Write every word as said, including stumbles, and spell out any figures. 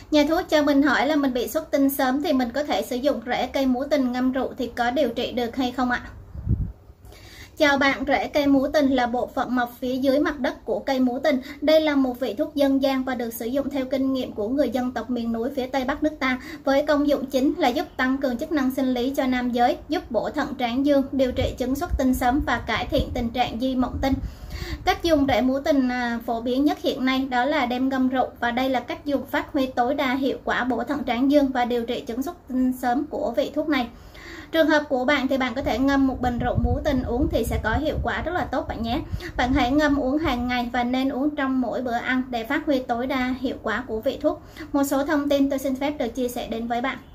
Nhà thuốc cho mình hỏi là mình bị xuất tinh sớm thì mình có thể sử dụng rễ cây múa tình ngâm rượu thì có điều trị được hay không ạ? Chào bạn, rễ cây múa tình là bộ phận mọc phía dưới mặt đất của cây múa tình. Đây là một vị thuốc dân gian và được sử dụng theo kinh nghiệm của người dân tộc miền núi phía Tây Bắc nước ta, với công dụng chính là giúp tăng cường chức năng sinh lý cho nam giới, giúp bổ thận tráng dương, điều trị chứng xuất tinh sớm và cải thiện tình trạng di mộng tinh. Cách dùng rễ múa tình phổ biến nhất hiện nay đó là đem ngâm rượu, và đây là cách dùng phát huy tối đa hiệu quả bổ thận tráng dương và điều trị chứng xuất tinh sớm của vị thuốc này. Trường hợp của bạn thì bạn có thể ngâm một bình rượu múa tình uống thì sẽ có hiệu quả rất là tốt bạn nhé. Bạn hãy ngâm uống hàng ngày và nên uống trong mỗi bữa ăn để phát huy tối đa hiệu quả của vị thuốc. Một số thông tin tôi xin phép được chia sẻ đến với bạn.